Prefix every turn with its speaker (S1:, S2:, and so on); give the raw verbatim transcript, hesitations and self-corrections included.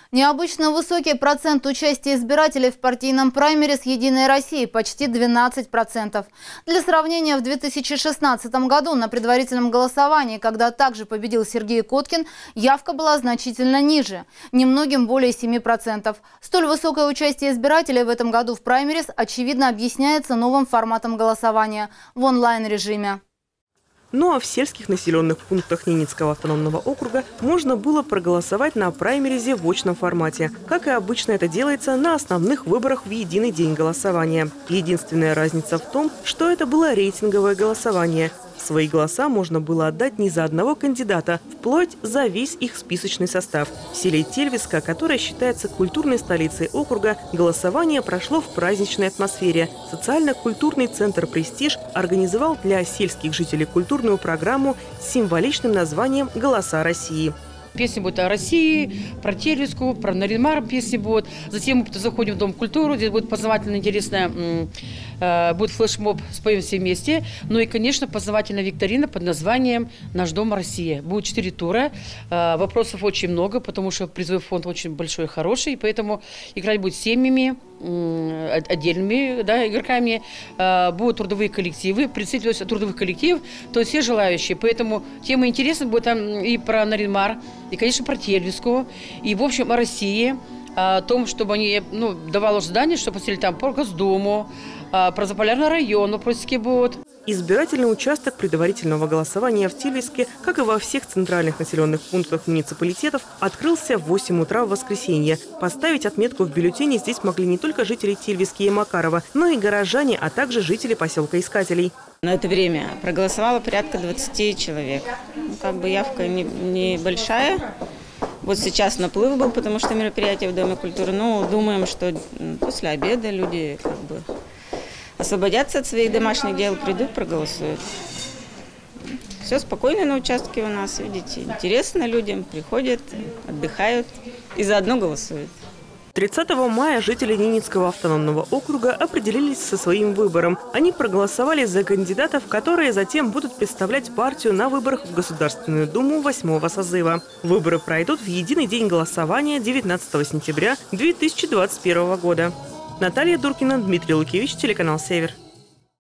S1: Необычно высокий процент участия избирателей в партийном праймериз «Единой России» – почти двенадцать процентов. Для сравнения, в две тысячи шестнадцатом году на предварительном голосовании, когда также победил Сергей Коткин, явка была значительно ниже – немногим более семи процентов. Столь высокое участие избирателей в этом году в праймериз очевидно объясняется новым форматом голосования в онлайн-режиме.
S2: Ну а в сельских населенных пунктах Ненецкого автономного округа можно было проголосовать на праймеризе в очном формате. Как и обычно это делается на основных выборах в единый день голосования. Единственная разница в том, что это было рейтинговое голосование. Свои голоса можно было отдать не за одного кандидата, вплоть за весь их списочный состав. В селе Тельвиска, которое считается культурной столицей округа, голосование прошло в праздничной атмосфере. Социально-культурный центр «Престиж» организовал для сельских жителей культурную программу с символичным названием «Голоса России».
S3: Песни будут о России, про Тельвиску, про Нарин-Мар песни будут. Затем мы заходим в Дом культуры, здесь будет познавательно интересная, будет флешмоб «Споем все вместе». Ну и, конечно, познавательная викторина под названием «Наш дом Россия». Будет четыре тура. Вопросов очень много, потому что призовой фонд очень большой и хороший. Поэтому играть будет семьями, отдельными, да, игроками, будут трудовые коллективы, представители трудовых коллективов, то есть все желающие. Поэтому тема интересна будет там и про Нарин-Мар, и, конечно, про Тельвиску, и, в общем, о России, о том, чтобы они, ну, давало задание, чтобы посмотрели там по Госдуму, про Заполярный район, вопросики будут.
S2: Избирательный участок предварительного голосования в Тельвиске, как и во всех центральных населенных пунктах муниципалитетов, открылся в восемь утра в воскресенье. Поставить отметку в бюллетене здесь могли не только жители Тельвиски и Макарова, но и горожане, а также жители поселка Искателей.
S4: На это время проголосовало порядка двадцати человек. Ну, как бы явка небольшая. Не вот сейчас наплыв был, потому что мероприятие в Доме культуры. Ну, думаем, что после обеда люди как бы освободятся от своих домашних дел, придут, проголосуют. Все спокойно на участке у нас, видите, интересно людям, приходят, отдыхают и заодно голосуют.
S2: тридцатого мая жители Ненецкого автономного округа определились со своим выбором. Они проголосовали за кандидатов, которые затем будут представлять партию на выборах в Государственную Думу восьмого созыва. Выборы пройдут в единый день голосования девятнадцатого сентября две тысячи двадцать первого года. Наталья Дуркина, Дмитрий Лукевич, телеканал «Север».